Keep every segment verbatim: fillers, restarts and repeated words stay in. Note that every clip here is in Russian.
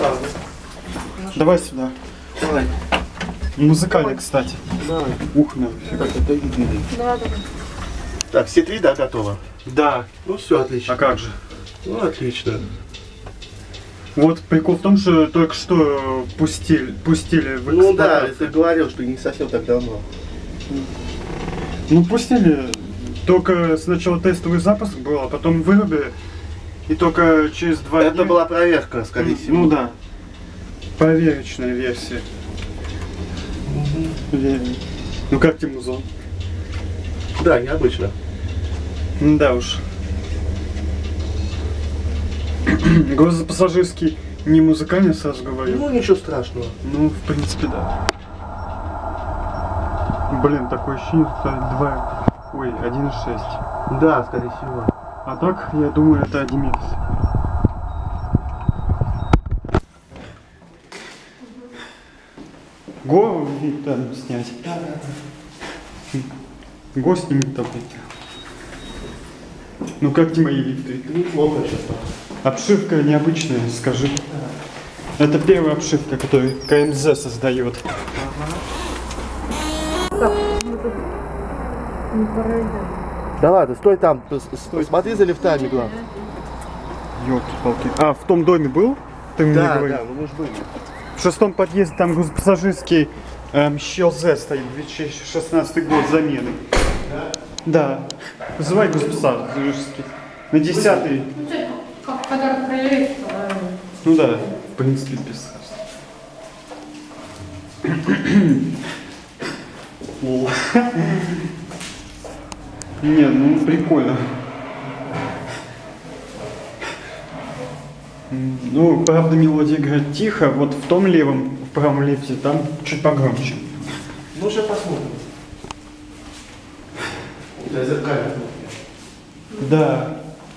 А, давай сюда. давай. Музыкальный, кстати. Давай. Ух, на. Так, это иди. Да, да. Так, все три, да, готово? Да. Ну все, отлично. А как же? Ну, отлично. Вот прикол в том, что только что пустили, пустили в Ну да, эксплуатацию. ты говорил, что не совсем так давно. Ну пустили, только сначала тестовый запуск был, а потом вырубили. И только через два Это дня... была проверка, скорее всего. Ну да. Проверочная версия. Угу. Ну как тебе музон? Да, необычно. Да уж. Грузопассажирский не музыкальный, сразу говорю. Ну, ничего страшного. Ну, в принципе, да. Блин, такое ощущение, что два... Ой, один и шесть. Да, скорее всего. А так, я думаю, это один икс. Го вид там снять. Да, да, да. Го снимет там. Ну как тебе мои лифты? Неплохо сейчас. Обшивка необычная, скажи. Это первая обшивка, которую КМЗ создает. Да ладно, стой там, стой, смотри за лифтами, главное. Ёлки-палки. А, в том доме был? Ты мне Да, говорил? да, ну мы же были. В шестом подъезде там грузопассажирский эм, ЩЛЗ стоит, две тысячи шестнадцатый год замены. Да? Да. Вызывай грузопассажирский. На десятый. Ну, что, как подарок проверить? Ну да, в принципе, без Лол. Не, ну прикольно. Ну, правда, мелодия играет тихо, вот в том левом, в правом лифте, там чуть погромче. Ну, сейчас посмотрим. Да, зеркально. Да.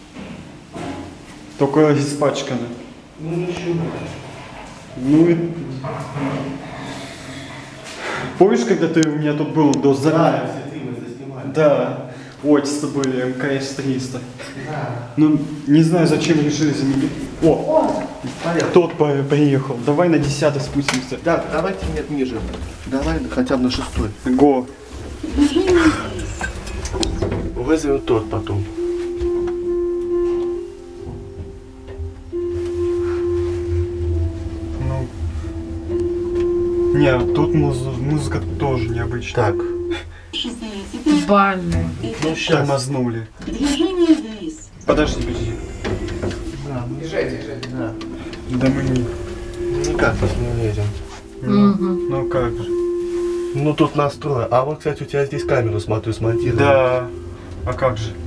Только испачкано. Ну, ничего. Ну и... Помнишь, когда ты у меня тут был до Да, замены? все три мы заснимали. Да. Отец были эм ка эс триста. Да. Ну, не знаю, зачем решили заменить. О, О, Понятно. тот по- приехал. Давай на десятый спустимся. Да, давайте нет ниже. Давай хотя бы на шестой. Го. Вызовем тот потом. Ну. Не, тут муз- музыка тоже необычная. Так. бальный. Ну, сейчас. Тормознули. Движение вниз. Подожди, подожди. Да, мы... Езжайте, езжайте. Да. Да мы не... Никак нас не лезем. Ну, Мгм. ну как же. Ну, тут настрой. А вот, кстати, у тебя здесь камеру, смотрю, смонтировали. Да. А как же?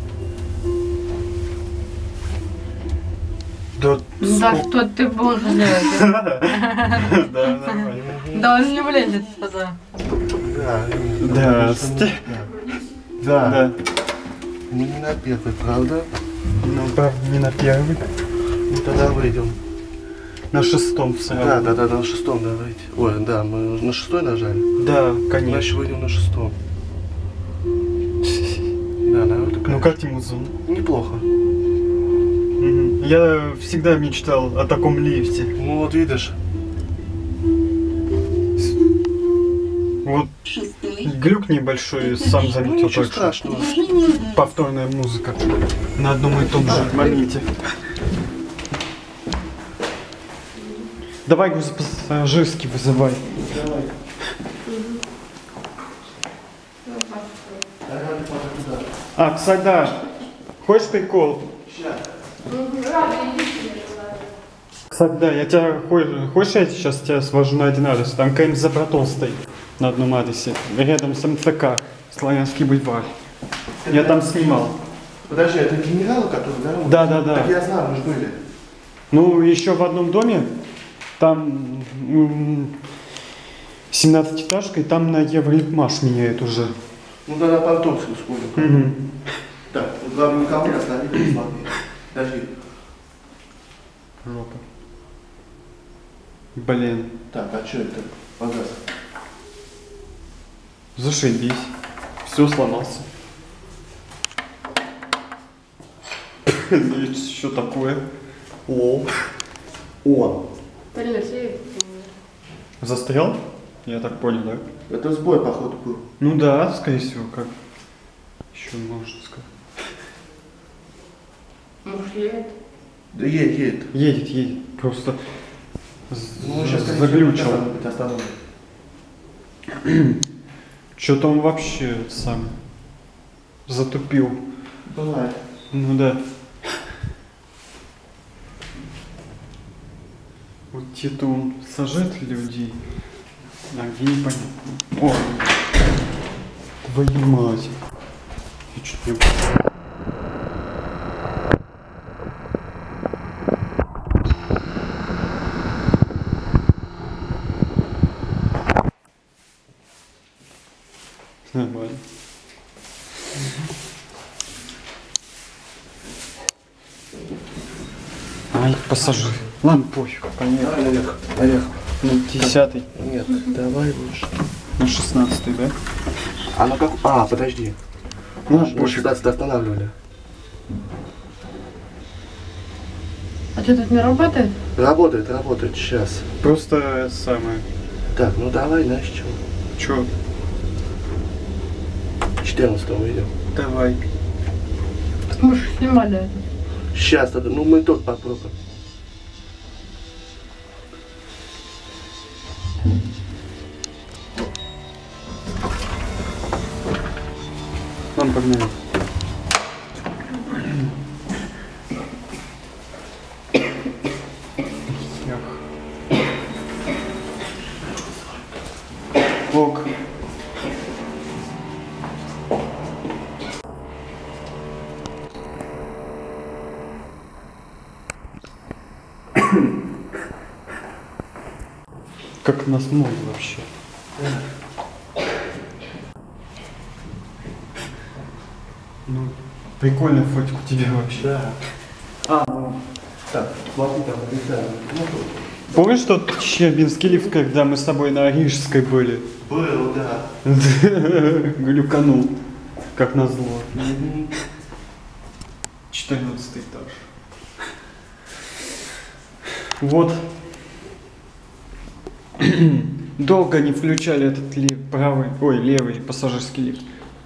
Да, Да что ты будешь делать? да, нормально. Да он не влезет сюда. Да. Да, конечно, сте- Да. Да. Мы не на первой, правда? Ну, правда, не на первый. Ну, тогда выйдем. На шестом сразу. Да, да, да, на шестом давайте. Ой, да, мы на шестой нажали. Да, Значит, конечно. выйдем на шестом. Да, наверное, такая. Ну как тебе музон? Неплохо. Мгм. Я всегда мечтал о таком лифте. Ну, вот видишь. Вот Шестой. глюк небольшой, сам Ну, заметил ничего только. страшного. Движение вниз. Повторная музыка на одном и том же моменте. Давай грузопассажирский вызывай. Давай. А, кстати, да. Хочешь прикол? Кстати, да, я тебя хо- хочешь, я сейчас тебя свожу на один адрес? Там КМЗ Протон стоит на одном адресе, рядом с эм цэ ка, Славянский бульвар. Я там снимал. Подожди, это генерал, который, да? Да, да, да. Так я знаю, мы же были. Ну, еще в одном доме, там м, семнадцатиэтажка, и там на Евролитмаш меняют уже. Ну, тогда Понтовскую сходим. Мгм. Так, вот главное никого не оставить, не смотри. Подожди. Жопа. Блин, Так, а что это? Погас. зашибись. Все сломался. Что такое? О. О. Застрял? Я так понял, да? Это сбой, походу, был. Ну да, скорее всего, как еще можно сказать. Муж едет. Да едет, едет. Едет, едет. Просто з- Ну, сейчас заглючил. остановим. Что-то он вообще сам затупил. Бывает. Ну да. Вот где-то он сажает людей, а где непонятно. О, твою мать. Я чуть не... Нормально. Ай, пассажир. Ладно, пофиг, поехали. Наверх, наверх. Ну, десятый. Нет, давай лучше. На шестнадцатый, да? А на как? А, подожди. Ну, На пофиг. шестнадцать останавливали. А что, тут не работает? Работает, работает, сейчас. Просто это самое. Так, ну давай, знаешь, чего? Чё? четырнадцатого идем. Давай. Мы же снимали это. Сейчас, тогда, ну мы тут попробуем. Ладно, погнали. Ок. Как нас много вообще. Ну, прикольная фотик у тебя вообще. Да. А, ну. Так, смотри, там вылетаем. Ну, тут. Помнишь тот Щербинский лифт, когда мы с тобой на Рижской были? Был, да. Глюканул, как назло. четырнадцатый этаж. Вот. Долго не включали этот лифт, правый, ой, левый пассажирский лифт.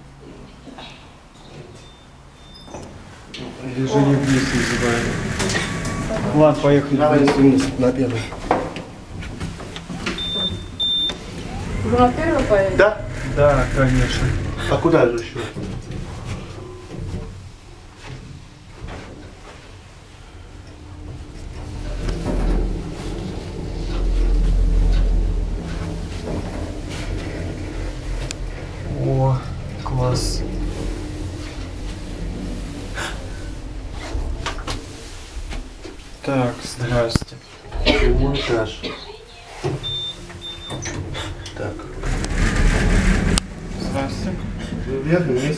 Движение вниз называем. Ладно, поехали. Давай вниз. вниз, на первый. Вы на первый поедете? Да? Да, конечно. А куда же еще? О, класс. Так, здрасте. Седьмой этаж. Так. Здрасте. Вверх, вниз.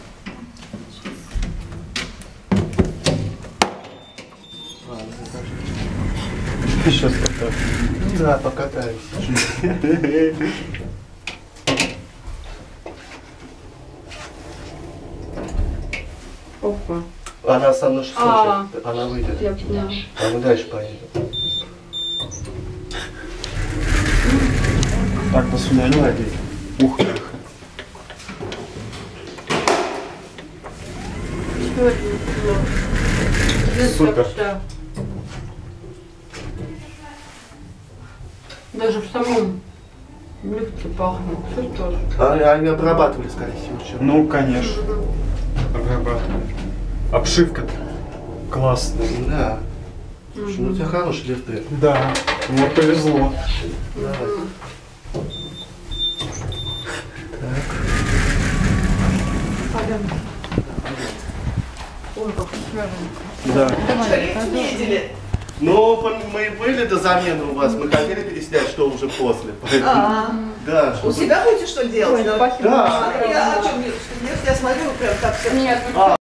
Ладно, покажи. Сейчас покажу. Да, покатаемся. Опа. Она со мной шестьсот А. сейчас. Она выйдет. Я поняла. А мы дальше поедем. Так, до свидания. Молодец. Ух, эх. Что это не поняла? Здесь Супер. так вся. Даже в самом лифте пахнет. Чувствуешь? А, они обрабатывали, скорее всего, вчера. Ну, конечно. Обрабатываем. Обшивка классная. Да. Слушай, ну у тебя хорошие лифты. Да. Вот повезло. Давай. Пойдем. Ой, как свеженько. Да. Давай, Ну, мы были до замены у вас, мы хотели переснять, что уже после. Поэтому- А, Да, у что себя будете что делать? Ой, да? спасибо. Да. А я, а что, нет, я смотрю, прям так все. Нет, А,